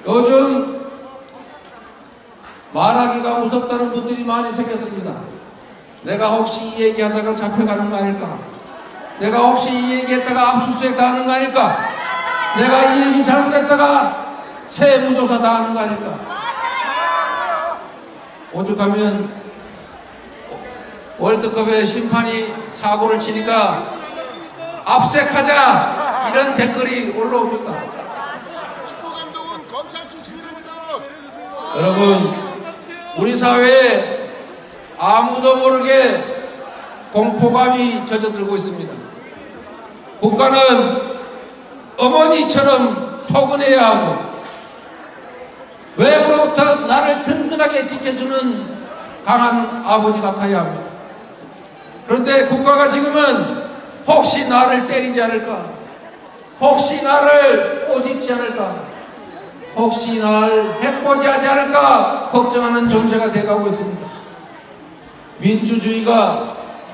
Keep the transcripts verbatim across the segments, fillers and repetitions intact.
요즘 말하기가 무섭다는 분들이 많이 생겼습니다. 내가 혹시 이 얘기하다가 잡혀가는 거 아닐까? 내가 혹시 이 얘기했다가 압수수색 당하는 거 아닐까? 내가 이 얘기 잘못했다가 세무조사 당하는 거 아닐까? 오죽하면 월드컵에 심판이 사고를 치니까 압색하자 이런 댓글이 올라옵니까? 축구 감독은 검찰 출신이랍니다. 여러분, 우리 사회에 아무도 모르게 공포감이 젖어들고 있습니다. 국가는 어머니처럼 포근해야 하고 외부로부터 나를 든든하게 지켜주는 강한 아버지 같아야 합니다. 그런데 국가가 지금은 혹시 나를 때리지 않을까? 혹시 나를 꼬집지 않을까? 혹시 나를 해코지하지 않을까? 걱정하는 존재가 돼가고 있습니다. 민주주의가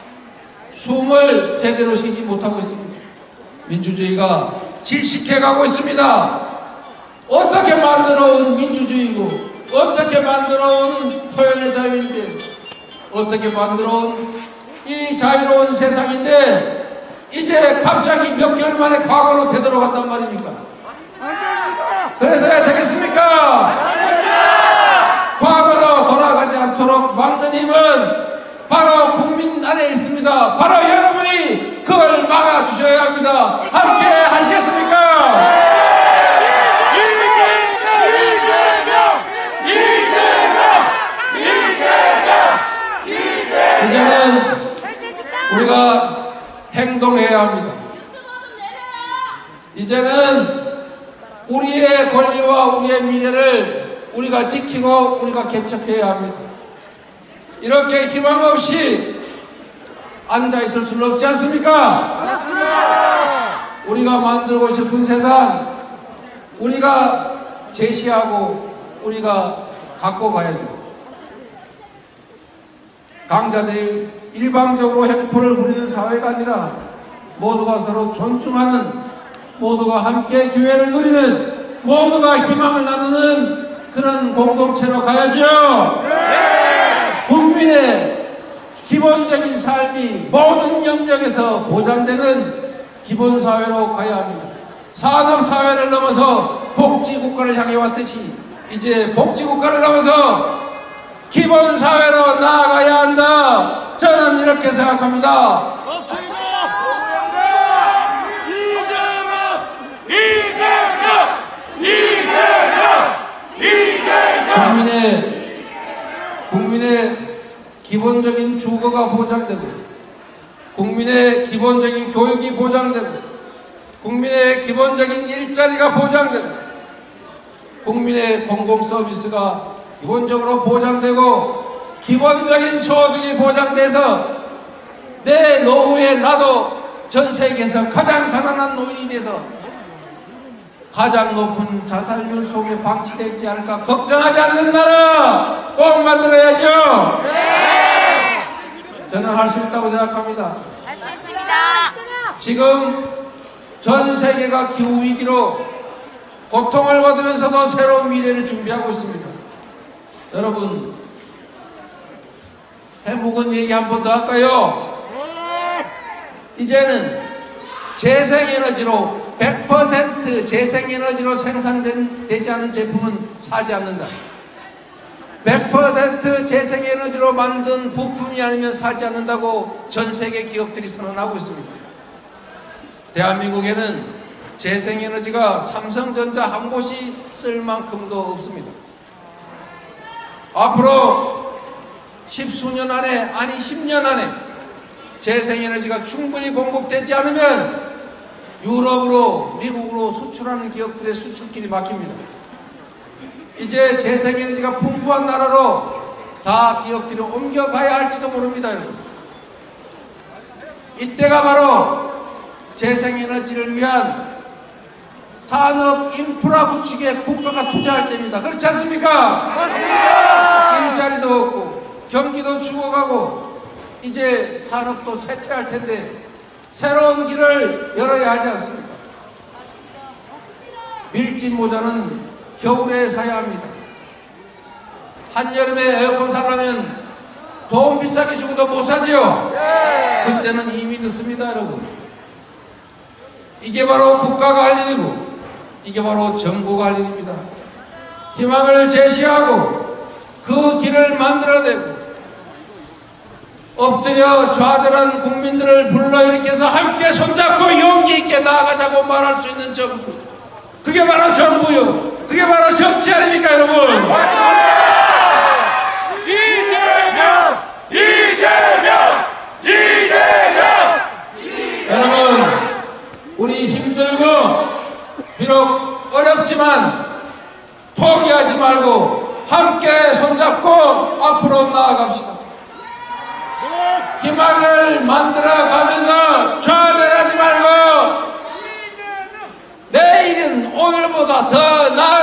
숨을 제대로 쉬지 못하고 있습니다. 민주주의가 질식해가고 있습니다. 어떻게 만들어온 민주주의고, 어떻게 만들어온 표현의 자유인데, 어떻게 만들어온 이 자유로운 세상인데 이제 갑자기 몇 개월 만에 과거로 되돌아갔단 말입니까? 그래서야 되겠습니까? 과거로 돌아가지 않도록 막는 힘은 바로 국민 안에 있습니다. 바로 여러분이 그걸 막아주셔야 합니다. 함께 하시겠습니까? 이제는 우리가 행동해야 합니다. 이제는 우리의 권리와 우리의 미래를 우리가 지키고 우리가 개척해야 합니다. 이렇게 희망 없이 앉아있을 수는 없지 않습니까? 맞습니다. 우리가 만들고 싶은 세상 우리가 제시하고 우리가 갖고 가야죠. 강자들이 일방적으로 횡포를 부리는 사회가 아니라 모두가 서로 존중하는, 모두가 함께 기회를 누리는, 모두가 희망을 나누는 그런 공동체로 가야죠. 네! 국민의 기본적인 삶이 모든 영역에서 보장되는 기본사회로 가야 합니다. 산업사회를 넘어서 복지국가를 향해 왔듯이 이제 복지국가를 넘어서 기본사회로 나아가야 한다. 저는 이렇게 생각합니다. 맞습니다. 이재명! 이재명! 이재명! 이재명! 국민의, 국민의 기본적인 주거가 보장되고, 국민의 기본적인 교육이 보장되고, 국민의 기본적인 일자리가 보장되고, 국민의 공공서비스가 기본적으로 보장되고, 기본적인 소득이 보장돼서 내 노후에 나도 전 세계에서 가장 가난한 노인이 돼서 가장 높은 자살률 속에 방치되지 않을까 걱정하지 않는 나라 꼭 만들어야죠. 네! 저는 할 수 있다고 생각합니다. 할 수 있습니다. 지금 전 세계가 기후위기로 고통을 받으면서도 새로운 미래를 준비하고 있습니다. 여러분, 해묵은 얘기 한 번 더 할까요? 이제는 재생에너지로 백 퍼센트 재생에너지로 생산된 되지 않은 제품은 사지 않는다. 백 퍼센트 재생에너지로 만든 부품이 아니면 사지 않는다고 전 세계 기업들이 선언하고 있습니다. 대한민국에는 재생에너지가 삼성전자 한 곳이 쓸 만큼도 없습니다. 앞으로 십수년 안에, 아니 십 년 안에 재생에너지가 충분히 공급되지 않으면 유럽으로, 미국으로 수출하는 기업들의 수출길이 막힙니다. 이제 재생에너지가 풍부한 나라로 다 기업들이 옮겨가야 할지도 모릅니다, 여러분. 이때가 바로 재생에너지를 위한 산업 인프라 구축에 국가가 투자할 때입니다. 그렇지 않습니까? 맞습니다. 일자리도 없고 경기도 죽어가고 이제 산업도 쇠퇴할 텐데 새로운 길을 열어야 하지 않습니까? 밀짚 모자는 겨울에 사야 합니다. 한여름에 에어컨 사려면 돈 비싸게 주고도 못 사지요. 그때는 이미 늦습니다, 여러분. 이게 바로 국가가 할 일이고 이게 바로 정부가 할 일입니다. 희망을 제시하고 그 길을 만들어내고 엎드려 좌절한 국민들을 불러일으켜서 함께 손잡고 용기 있게 나아가자고 말할 수 있는 정부, 그게 바로 정부요, 그게 바로 정치 아닙니까, 여러분? 이재명! 이재명! 이재명! 여러분, 우리 힘들고 비록 어렵지만 포기하지 말고 함께 손잡고 앞으로 나아갑시다. 희망을 만들어가면서 좌절하지 말고 내일은 오늘보다 더 나아